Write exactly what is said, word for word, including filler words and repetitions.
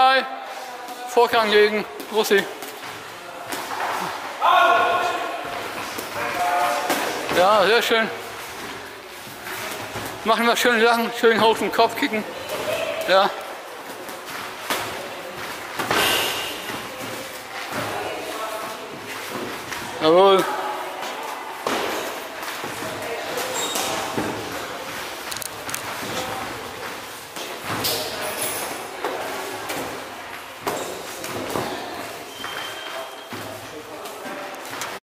Vorgang legen, Russi. Ja, sehr schön. Machen wir schön lang, schön hoch den Kopf kicken. Ja. Jawohl.